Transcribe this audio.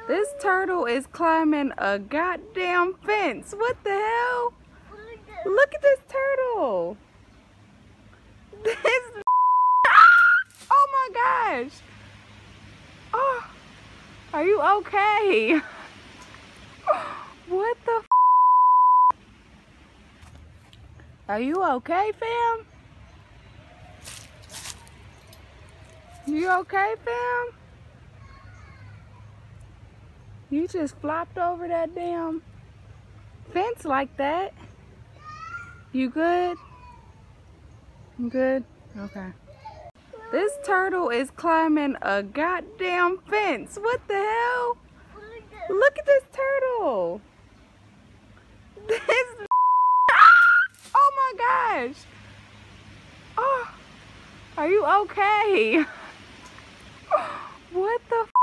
This turtle is climbing a goddamn fence. What the hell? Look at this turtle. This. Oh my gosh. Oh, are you okay? What the? Are you okay, fam? You okay, fam? You just flopped over that damn fence like that. You good? You good? Okay. This turtle is climbing a goddamn fence. What the hell? Look at this turtle. This. Oh my gosh. Oh, are you okay? What the?